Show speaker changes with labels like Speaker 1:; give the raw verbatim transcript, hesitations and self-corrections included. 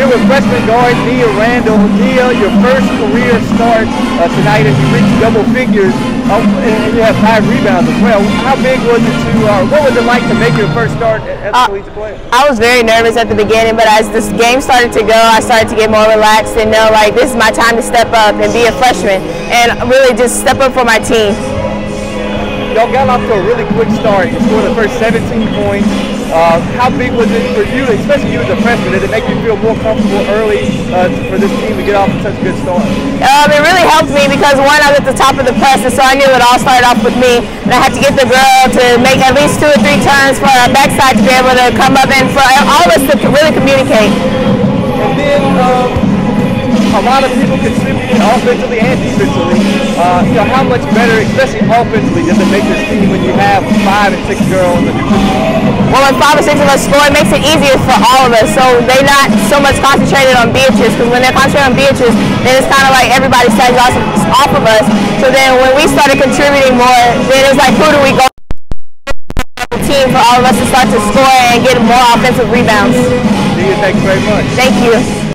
Speaker 1: here with freshman guard Nia Randall. Nia, your first career start uh, tonight, and you reached double figures, uh, and you have five rebounds as well. How big was it to, uh, what was it like to make your first start as a uh, collegiate player?
Speaker 2: I was very nervous at the beginning, but as this game started to go, I started to get more relaxed and know like this is my time to step up and be a freshman and really just step up for my team.
Speaker 1: Y'all got off to a really quick start. You scored the first seventeen points. Uh, how big was it for you, especially you as a freshman? Did it make you feel more comfortable early uh, for this team to get off to such a good start?
Speaker 2: Um, it really helped me because one, I was at the top of the press, and so I knew it all started off with me. And I had to get the girl to make at least two or three turns for our backside to be able to come up and for all of us to really communicate.
Speaker 1: And then um, a lot of people contributed offensively and defensively. Uh, you know, how much better, especially offensively, does it make this team when you have five and six girls? And
Speaker 2: well, when five or six of us score, it makes it easier for all of us. So they're not so much concentrated on Beatrice, because when they're concentrated on Beatrice, then it's kind of like everybody sags off, off of us. So then when we started contributing more, then it's like, who do we go to team for all of us to start to score and get more offensive rebounds?
Speaker 1: Nia, thank you very much.
Speaker 2: Thank you.